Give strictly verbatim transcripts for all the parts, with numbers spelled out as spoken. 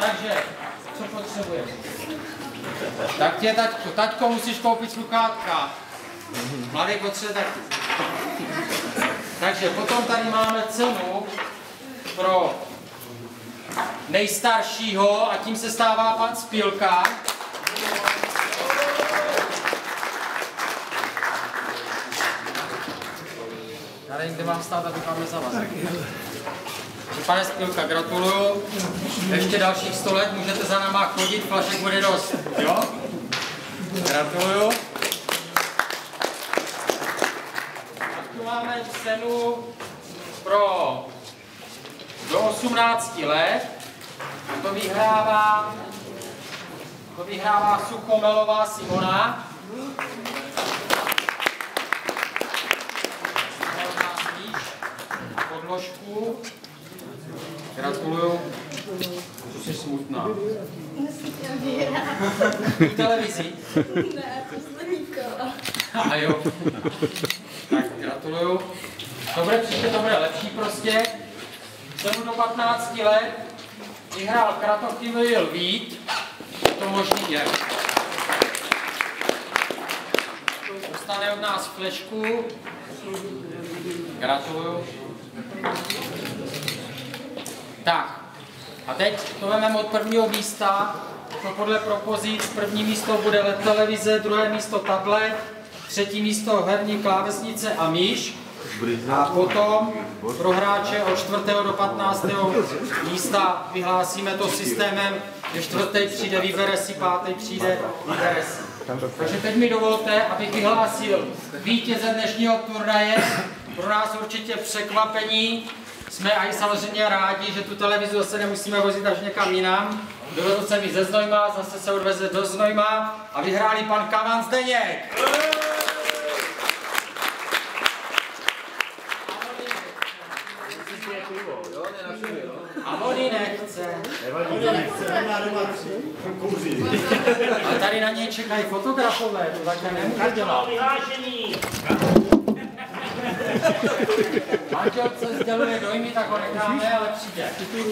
Takže, co potřebuješ? Tak tě, taťko, taťko, musíš koupit sluchátka. Mladý potřebuje taky. Takže potom tady máme cenu pro nejstaršího a tím se stává pan Spilka. Já nevím, kde mám stát, abych vám nezavazil. Pane Spilka, gratuluju. Ještě dalších sto let můžete za náma chodit, flašek bude dost. Jo? Gratuluju. A tu máme cenu pro do osmnácti let. A to vyhrává, to vyhrává Suchomelová Simona. Podložku. Gratuluju. To jsi smutná. V televizi? Ne, to jsem nikola. A jo. Tak gratuluju. Dobře, příště to bude lepší prostě. Cenu do patnácti let vyhrál Kratochvíl Vít. To možný je. Dostane od nás flešku. Gratuluju. Tak, a teď to vezmeme od prvního místa, to podle propozic. První místo bude L E D televize, druhé místo tablet, třetí místo herní klávesnice a myš. A potom pro hráče od čtvrtého do patnáctého místa vyhlásíme to systémem, že čtvrtý přijde, vybere si, pátý přijde, vybere si. Takže teď mi dovolte, abych vyhlásil vítěze dnešního turnaje. Pro nás určitě překvapení. Jsme i samozřejmě rádi, že tu televizi zase nemusíme vozit až někam jinam. Dovezl se mi ze Znojma, zase se odveze do Znojma a vyhráli pan Kavan Zdeněk. A vody nechce. A tady na něj čekají fotografové, to takhle nemůže dělat. Manželce sděluje dojmy, tak ho necháme, ale přijde.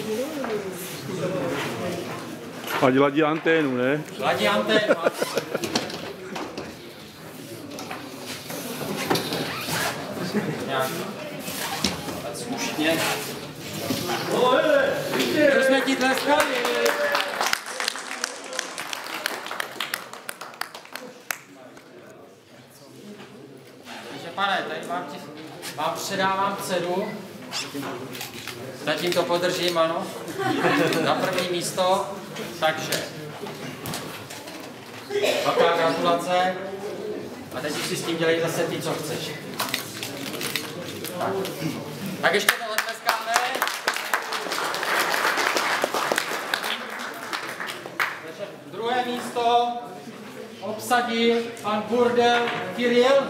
Ať ladí anténu, ne? Ladí anténu. Nějak. Tak slušně. Už jsme ti tleskali. Takže pane, tady vám, ti, vám předávám cenu. Zatím to podržím, ano. Na první místo. Takže. Velká gratulace. A teď si s tím dělej zase ty, co chceš. Tak, tak ještě to zatleskáme. Druhé místo obsadil pan Burdel Kiril.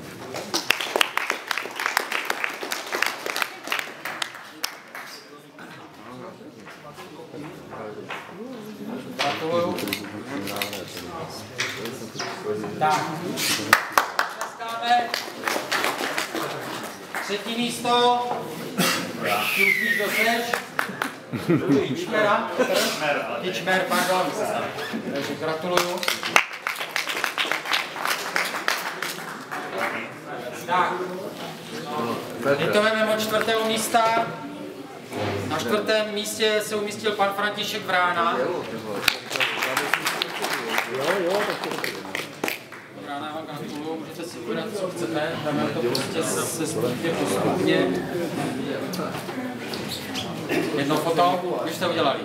Gratuluju. Tak. Tleskáme. Třetí místo. Ty už víš, kdo seš? Kičmera? Kičmer, pardon. Takže gratuluju. Tak. Teď to vezmeme od čtvrtého místa. Na čtvrtém místě se umístil pan František Vrána. Vrána vám gratuluju, můžete si vybrat, co chcete. Dáme to prostě se stupně postupně. Jedno foto, už jste udělali.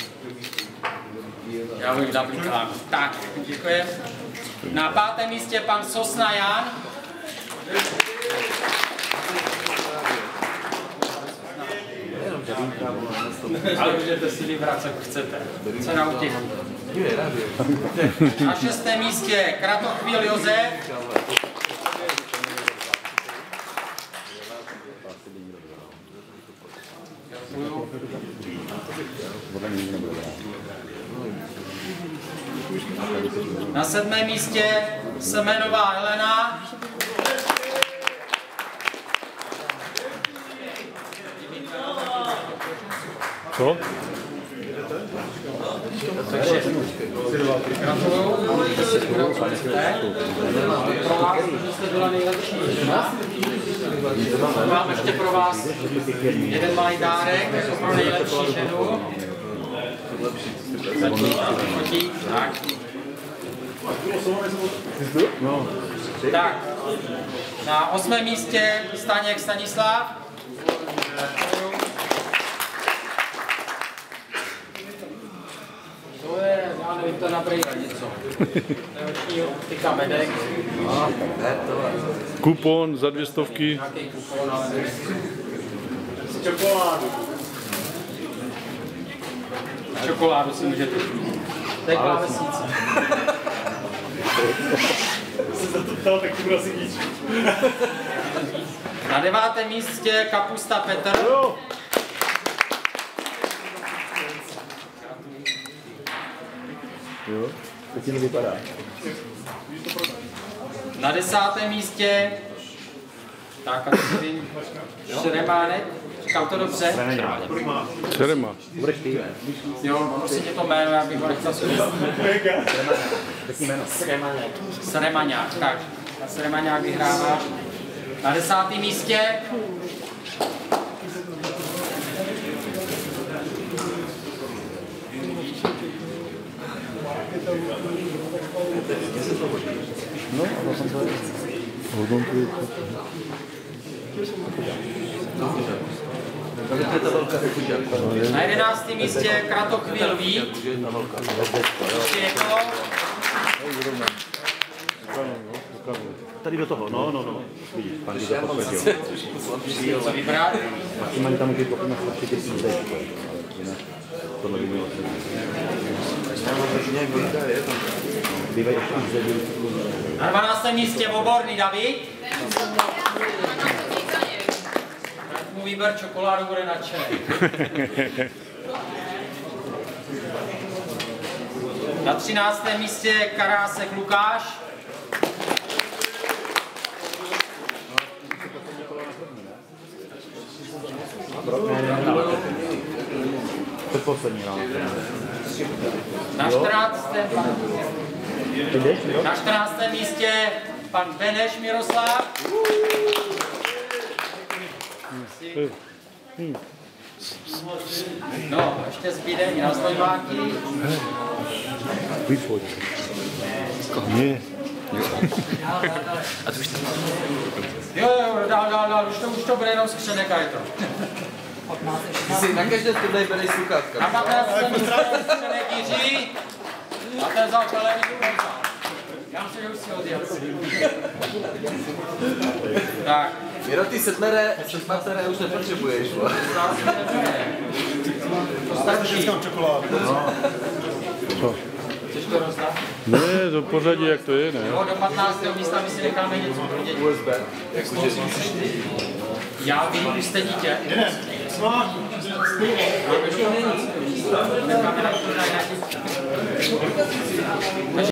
Já bych naplikám. Tak, děkuji. Na pátém místě pan Sosna Jan. Ale můžete si vybrat, co chcete. Co na útěch. Na šestém místě Kratochvíl Josef. Na sedmém místě Semenová Helena. Co? Takže gratuluju, můžete si budou pro vás, že jste byla nejlepší žena. Mám ještě pro vás jeden malý dárek, jako pro nejlepší ženu. Chodí, tak. Tak, na osmém místě Staněk Stanislav. To je, já nevím, to je na brýle něco. To je optika Medek. Kupon za dvě stovky. Nějaký kupon, ale nevím. Čokoládu. Čokoládu si můžete. To je klávesnice. Se za to ptal, tak ti budu asi díč. Na devátém místě Kapusta Petr. Jo, to ti nevypadá. Na desátém místě tak a teď vím, Šeremánek, říkám to dobře? Šerema. Budeš ty, ne? Jo, prosím tě to jméno, já bych ho nechtěl zkusit. Řekni jméno. Sremaňák, tak. A Sremaňák vyhrává. Na desátém místě No, a to jsem to hodnotil. na jedenáctém místě Kratochvíl Vít. Ještě jednou. Tady do toho, no, no, no. Vidíš, pan Díl to potvrdil. Co vybrat? Maximálně tam může kopnout na čtyři tisíce, ale jinak tohle by mělo se. Bývají ještě už zde. Na dvanáctém místě Oborný David. Tak mu výběr čokoládu bude nadšený. Na třináctém místě Karásek Lukáš. Předposlední ráno. Na čtrnáctém Na čtrnáctém místě pan Beneš Miroslav. No, ještě zbyde i na Slojváky. Vypojď. Ne. Jo, jo, dál, dál, dál, už to, už to bude jenom skřenek a je to. Ty si na každé turnej bereš sluchátka. Na patnáctém místě skřenek Jiří. A ten vzal televizi Urza. Já myslím, že už si odjel. Tak. Miro, ty setlere, setmatere už nepotřebuješ. To stačí. Čokoládu. Co? Chceš to rozdat? Ne, do pořadí, jak to je, ne? Jo, do patnáctého místa my si necháme něco pro děti. U S B. Já vím, vy jste dítě. Ne, smá. Necháme na to na